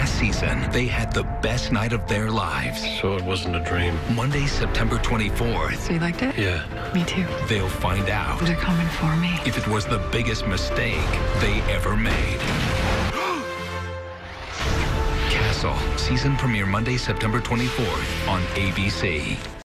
Last season, they had the best night of their lives. So it wasn't a dream. Monday, September 24th. So you liked it? Yeah. Me too. They'll find out They're coming for me. if it was the biggest mistake they ever made. Castle, season premiere Monday, September 24th on ABC.